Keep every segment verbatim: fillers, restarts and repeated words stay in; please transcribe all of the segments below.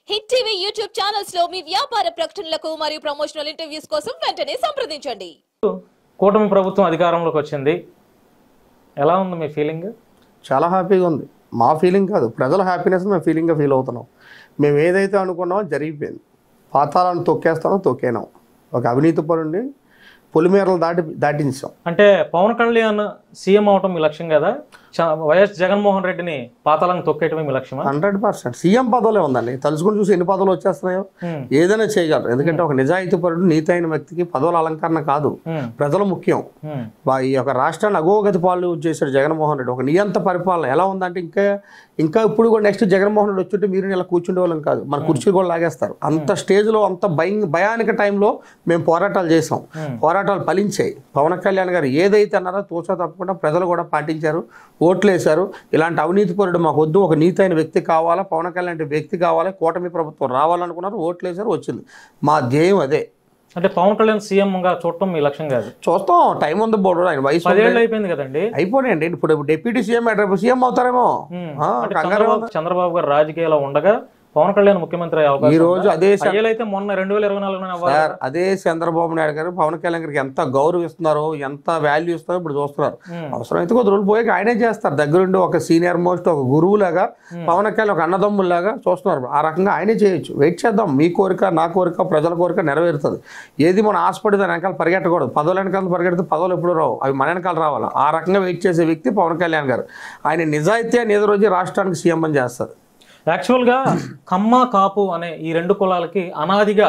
Hit TV YouTube channels లో మీ వ్యాపార ప్రకటనలకు మరియు ప్రమోషనల్ ఇంటర్వ్యూస్ కోసం వెంటనే సంప్రదించండి. కూటమి ప్రభుత్వం అధికారంలోకి వచ్చింది. ఎలా ఉంది మీ ఫీలింగ్? చాలా హ్యాపీగా ఉంది. మా ఫీలింగ్ కాదు, ప్రజల హ్యాపీనెస్ మేము ఫీలింగ్గా ఫీల్ అవుతున్నాం. మేము ఏదైతే అనుకున్నామో జరిగిపోయింది. పాతాలను తొక్కేస్తామో తొక్కేనాం. ఒక అవినీతి పరుండి పొలిమేరలు దాటి దాటించాం. అంటే పవన్ కళ్యాణ్ సీఎం అవటం మీ లక్ష్యం కదా, వైఎస్ జగన్మోహన్ రెడ్డిని పాతాలను తొక్కేయటమే మీ లక్ష్యం? హండ్రెడ్ పర్సెంట్ సీఎం పదవులే ఉందండి. తలుచుకుని చూసి ఎన్ని పదవులు వచ్చేస్తున్నాయో ఏదైనా చేయగలరు. ఎందుకంటే ఒక నిజాయితీ పరుడు నీతి అయిన వ్యక్తికి పదవుల అలంకరణ కాదు, ప్రజలు ముఖ్యం. ఈ యొక్క రాష్ట్రాన్ని అగోగతి పాలు చేశాడు జగన్మోహన్ రెడ్డి. ఒక నియంత పరిపాలన ఎలా ఉందంటే ఇంకా ఇంకా ఇప్పుడు కూడా నెక్స్ట్ జగన్మోహన్ రెడ్డి వచ్చుంటే మీరు ఇలా కూర్చుండే వాళ్ళం కాదు, మన కుర్చీలు కూడా లాగేస్తారు. అంత స్టేజ్లో అంత భయం భయానిక టైంలో మేము పోరాటాలు చేసాం. పోరాటాలు ఫలించాయి. పవన్ కళ్యాణ్ గారు ఏదైతే అన్నారో తోచా తప్పకుండా ప్రజలు కూడా పాటించారు, ఓట్లు వేశారు. ఇలాంటి అవినీతి పరుడు మాకు వద్దు, ఒక నీతి అయిన వ్యక్తి కావాలా, పవన్ కళ్యాణ్ వ్యక్తి కావాలి, కూటమి ప్రభుత్వం రావాలనుకున్నారు, ఓట్లు వేశారు, వచ్చింది. మా ధ్యేయం అదే. అంటే పవన్ కళ్యాణ్ సీఎం గా చూడటం మీ లక్ష్యం కాదు? చూస్తాం, టైం ఉంది. బోర్డు ఆయన వయసు పదేళ్ళు అయిపోయింది కదండి. అయిపోయాయండి. ఇప్పుడు డిప్యూటీ సీఎం సీఎం అవుతారేమో. చంద్రబాబు గారు రాజకీయాల్లో ఉండగా పవన్ కళ్యాణ్ ముఖ్యమంత్రి ఈ రోజు అదే అయితే మొన్న రెండు వేల ఇరవై నాలుగు అదే చంద్రబాబు నాయుడు గారు పవన్ కళ్యాణ్ గారికి ఎంత గౌరవిస్తున్నారో, ఎంత వాల్యూ ఇస్తున్నారో ఇప్పుడు చూస్తున్నారు. అవసరం అయితే కొద్ది రోజులు పోయాక ఆయనే చేస్తారు. దగ్గరుండి ఒక సీనియర్ మోస్ట్, ఒక గురువు లాగా, పవన్ కళ్యాణ్ ఒక అన్నదమ్ముల్లాగా చూస్తున్నారు. ఆ రకంగా ఆయనే చేయొచ్చు. వెయిట్ చేద్దాం. మీ కోరిక, నా కోరిక, ప్రజల కోరిక నెరవేరుతుంది. ఏది మన ఆశపడి దాని వెనకాల పరిగెట్టకూడదు. పదవుల వెనకాల పరిగెడితే పదవులు ఎప్పుడు రావు, అవి మన వెనకాల రావాలి. ఆ రకంగా వెయిట్ చేసే వ్యక్తి పవన్ కళ్యాణ్ గారు. ఆయన నిజాయితీ అని ఏదో రోజు రాష్ట్రానికి సీఎం అని చేస్తారు. యాక్చువల్గా కమ్మ కాపు అనే ఈ రెండు కులాలకి అనాదిగా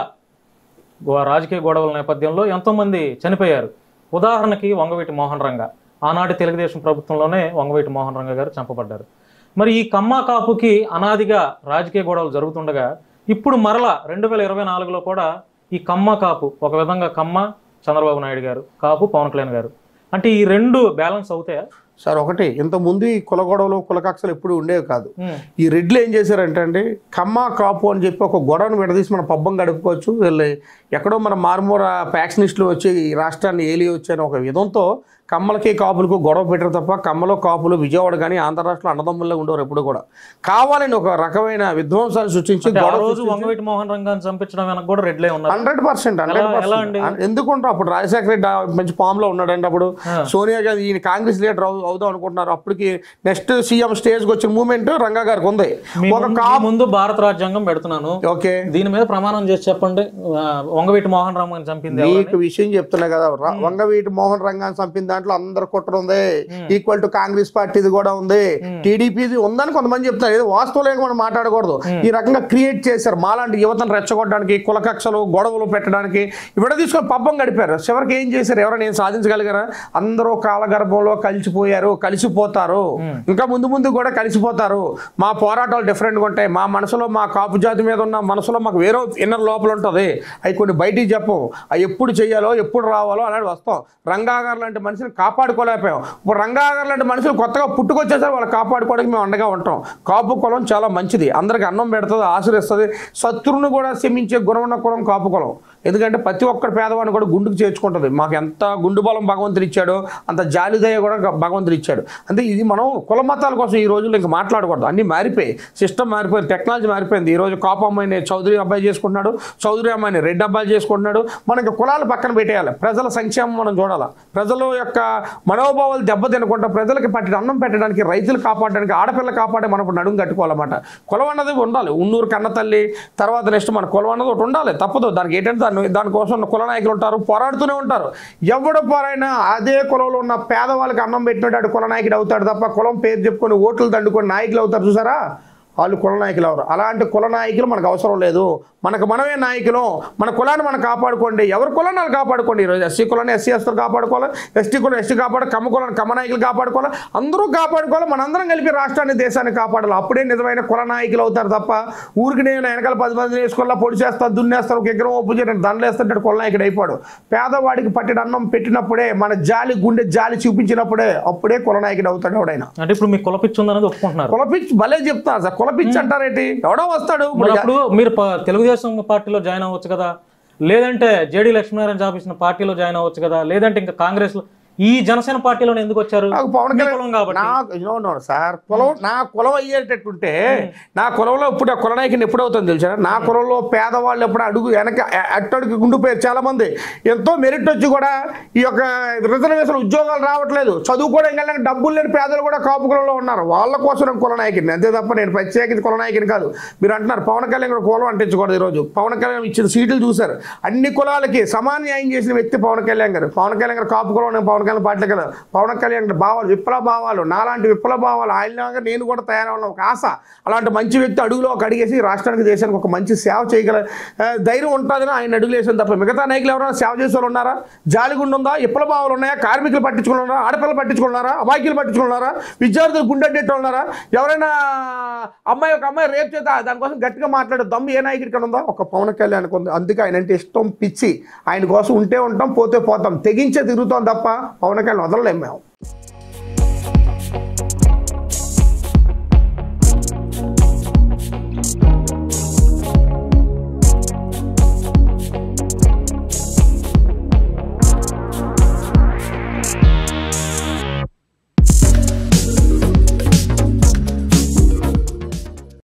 రాజకీయ గొడవల నేపథ్యంలో ఎంతోమంది చనిపోయారు. ఉదాహరణకి వంగవీటి మోహన్ రంగ, ఆనాటి తెలుగుదేశం ప్రభుత్వంలోనే వంగవీటి మోహన్ రంగ గారు చంపబడ్డారు. మరి ఈ కమ్మ కాపుకి అనాదిగా రాజకీయ గొడవలు జరుగుతుండగా ఇప్పుడు మరలా రెండు వేల ఇరవై నాలుగులో కూడా ఈ కమ్మ కాపు ఒక విధంగా కమ్మ చంద్రబాబు నాయుడు గారు, కాపు పవన్ కళ్యాణ్ గారు, అంటే ఈ రెండు బ్యాలెన్స్ అవుతాయా సార్? ఒకటి, ఇంతకుముందు ఈ కుల గొడవలు కులకక్షలు ఎప్పుడు ఉండేవి కాదు. ఈ రెడ్లు ఏం చేశారంటే అండి, కమ్మ కాపు అని చెప్పి ఒక గొడవను విడదీసి మనం పబ్బం గడుపుకోవచ్చు, వీళ్ళు ఎక్కడో మన మారుమూర ఫ్యాక్షనిస్టులు వచ్చి ఈ రాష్ట్రాన్ని ఏలి వచ్చాయని ఒక విధంతో కమ్మలకి కాపులకు గొడవ పెట్టారు తప్ప కమ్మలో కాపులు విజయవాడ కానీ ఆంధ్ర రాష్ట్రంలో అన్నదమ్ముల్లో ఉండేవారు ఎప్పుడు కూడా. కావాలని ఒక రకమైన విధ్వంసాన్ని సృష్టించి వంగవీటి మోహన్ రంగాన్ని చంపించడం వెనక కూడా రెడ్లే ఉన్నారు. హండ్రెడ్ పర్సెంట్ హండ్రెడ్ పర్సెంట్ ఎందుకుంటారు. అప్పుడు రాజశేఖర రెడ్డి మంచి ఫామ్ లో ఉన్నాడండి. అప్పుడు సోనియా గాంధీ ఈయన కాంగ్రెస్ లీడర్ అవుదాం అనుకుంటున్నారు. అప్పటికి నెక్స్ట్ సీఎం స్టేజ్కి వచ్చిన మూమెంట్ రంగా గారికి ఉంది. ఒక ముందు భారత రాజ్యాంగం పెడుతున్నాను, ఓకే, దీని మీద ప్రమాణం చేసి చెప్పండి, వంగవీటి మోహన్ రంగాన్ని చంపింది. మీకు విషయం చెప్తున్నా కదా, వంగవీటి మోహన్ రంగాన్ని చంపింది దాంట్లో అందరు కుట్ర ఉంది. ఈక్వల్ టు కాంగ్రెస్ పార్టీది కూడా ఉంది, టీడీపీది ఉందని కొంతమంది చెప్తారు. ఏదో వాస్తవం మనం మాట్లాడకూడదు. ఈ రకంగా క్రియేట్ చేశారు మాలాంటి యువతను రెచ్చగొట్టడానికి, కులకక్షలు గొడవలు పెట్టడానికి ఇవిడ తీసుకొని పబ్బం గడిపారు. చివరికి ఏం చేశారు? ఎవరైనా ఏం సాధించగలిగారా? అందరూ కాలగర్భంలో కలిసిపోయారు, కలిసిపోతారు, ఇంకా ముందు ముందు కూడా కలిసిపోతారు. మా పోరాటాలు డిఫరెంట్గా ఉంటాయి. మా మనసులో, మా కాపు జాతి మీద ఉన్న మనసులో మాకు వేరే ఇన్నర్ లోపల ఉంటుంది. అవి కొన్ని బయటికి చెప్పం. అవి ఎప్పుడు చేయాలో, ఎప్పుడు రావాలో అలాంటి వస్తాం. రంగా గారు లాంటి మనిషిని కాపాడుకోలేకపోయాం. ఇప్పుడు రంగా గారు లాంటి మనుషులు కొత్తగా పుట్టుకొచ్చేసారు, వాళ్ళు కాపాడుకోవడానికి మేము అండగా ఉంటాం. కాపు కులం చాలా మంచిది, అందరికి అన్నం పెడుతుంది, ఆశీర్వదిస్తుంది. శత్రువును కూడా క్షమించే గుణం ఉన్న కులం కాపు కులం. ఎందుకంటే ప్రతి ఒక్కరి పేదవాడిని కూడా గుండుకు చేర్చుకుంటుంది. మాకు ఎంత గుండు బలం భగవంతుడు ఇచ్చాడో అంత జాలిదయ కూడా భగవంతుడు ఇచ్చాడు. అంటే ఇది మనం కుల మతాల కోసం ఈ రోజుల్లో ఇంకా మాట్లాడకూడదు. అన్నీ మారిపోయి, సిస్టమ్ మారిపోయింది, టెక్నాలజీ మారిపోయింది. ఈ రోజు కాపు అమ్మాయిని చౌదరి అబ్బాయి చేసుకుంటున్నాడు, చౌదరి అమ్మాయిని రెడ్డి అబ్బాయి చేసుకుంటున్నాడు. మనకి కులాలు పక్కన పెట్టేయాలి, ప్రజల సంక్షేమం మనం చూడాలి. ప్రజల యొక్క మనోభావాలు దెబ్బతినకుండా ప్రజలకి పట్టి అన్నం పెట్టడానికి, రైతులు కాపాడడానికి, ఆడపిల్ల కాపాడే మనం నడుము కట్టుకోవాలన్నమాట. కులం అన్నది ఉండాలి. ఉన్నూరు కన్న తల్లి తర్వాత నెక్స్ట్ మన కులం అన్నది ఒకటి ఉండాలి, తప్పదు. దానికి ఏంటంటే దాన్ని దానికోసం కుల నాయకులు ఉంటారు, పోరాడుతూనే ఉంటారు. ఎవడు పోరైనా అదే కులంలో ఉన్న పేదవాళ్ళకి అన్నం పెట్టినట్టు కుల నాయకుడు అవుతాడు తప్ప కులం పేరు చెప్పుకొని ఓట్లు దండుకొని నాయకులు అవుతారు చూసారా, వాళ్ళు కుల నాయకులు ఎవరు. అలాంటి కుల నాయకులు మనకు అవసరం లేదు. మనకు మనమే నాయకులు. మన కులాన్ని మనం కాపాడుకోండి. ఎవరి కులాన్ని వాళ్ళు కాపాడుకోండి. ఈరోజు ఎస్సీ కులాన్ని ఎస్సీ ఎస్టీలు కాపాడుకోవాలి, ఎస్టీ కులం ఎస్టీ కాపాడు, కమ్మ కులాన్ని కమ్మ నాయకులు కాపాడుకోవాలి. అందరూ కాపాడుకోవాలి. మనందరం కలిపి రాష్ట్రాన్ని, దేశాన్ని కాపాడాలి. అప్పుడే నిజమైన కుల నాయకులు అవుతారు తప్ప ఊరికి నేను వెనకాల పది మంది వేసుకోవాలా, పొడి చేస్తారు, దున్నేస్తారు, ఒక ఎకరం ఒప్పు చేయడం దండలు వేస్తుంటాడు, కుల నాయకుడు అయిపోయాడు. పేదవాడికి పట్టిన అన్నం పెట్టినప్పుడే, మన జాలి గుండె జాలి చూపించినప్పుడే అప్పుడే కుల నాయకుడు అవుతాడు ఎవడైనా. అంటే ఇప్పుడు మీకు కులపిచ్చి ఉందనేది ఒప్పుకుంటున్నారు? కులపిచ్చి భలే చెప్తాను సార్. కులపిచ్చి అంటారేంటి? ఎవడో వస్తాడు. మీరు తెలుగుదేశం పార్టీలో జాయిన్ అవ్వచ్చు కదా, లేదంటే జేడీ లక్ష్మీనారాయణ జాబ్ ఇచ్చిన పార్టీలో జాయిన్ అవ్వచ్చు కదా, లేదంటే ఇంకా కాంగ్రెస్ లో ఈ జనసేన పార్టీలో ఎందుకు వచ్చారు? నాకు పవన్ మీ కళ్యాణ్ కులం కాబట్టి. నాకు you know, no, సార్ కులం నా కులం అయ్యేటట్టుంటే నా కులంలో ఇప్పుడు ఆ కుల నాయకుని ఎప్పుడవుతుంది తెలుసా? నా కులంలో పేదవాళ్ళు ఎప్పుడు అడుగు వెనక అట్టడుగు గుండిపోయారు చాలా మంది. ఎంతో మెరిట్ వచ్చి కూడా ఈ యొక్క రిజర్వేషన్ ఉద్యోగాలు రావట్లేదు, చదువుకోవడం వెళ్ళక డబ్బులు లేని పేదలు కూడా కాపు కులంలో ఉన్నారు. వాళ్ళ కోసం నేను కుల నాయకుని, అంతే తప్ప నేను ప్రత్యేకించి కుల నాయకుని కాదు. మీరు అంటున్నారు పవన్ కళ్యాణ్ కూడా కులం అంటించకూడదు. ఈరోజు పవన్ కళ్యాణ్ ఇచ్చిన సీట్లు చూశారు, అన్ని కులాలకి సమాన న్యాయం చేసిన వ్యక్తి పవన్ కళ్యాణ్ గారు. పవన్ కళ్యాణ్ గారు కాపు కులం, పవన్ కళ్యాణ్ పార్టీ కదా. పవన్ కళ్యాణ్ భావాలు విప్లవ భావాలు, నాలాంటి విప్లవ భావాలు ఆయన నేను కూడా తయారవ్వాలని ఒక ఆశ. అలాంటి మంచి వ్యక్తి అడుగులో ఒక అడిగేసి రాష్ట్రానికి దేశానికి ఒక మంచి సేవ చేయగల ధైర్యం ఉంటుందని ఆయన అడుగులు వేసాను తప్ప మిగతా నాయకులు ఎవరైనా సేవ చేసే వాళ్ళు ఉన్నారా? జాలిగుండు ఉందా? విప్లవ భావాలు ఉన్నాయా? కార్మికులు పట్టించుకున్నారా? ఆడపిల్లలు పట్టించుకున్నారా? అమాయకులు పట్టించుకున్నారా? విద్యార్థులు గుండెట్టేట్టు ఉన్నారా? ఎవరైనా అమ్మాయి ఒక అమ్మాయి రేపు చేత దానికోసం గట్టిగా మాట్లాడే దమ్ము ఏ నాయకుడికి ఉందా? ఒక పవన్ కళ్యాణ్ ఉంది. అందుకే ఆయన అంటే ఇష్టం, పిచ్చి. ఆయన కోసం ఉంటే ఉంటాం, పోతే పోతాం, తెగించే తిరుగుతాం తప్ప పవన్ కళ్యాణ్ వదలలేము మేము.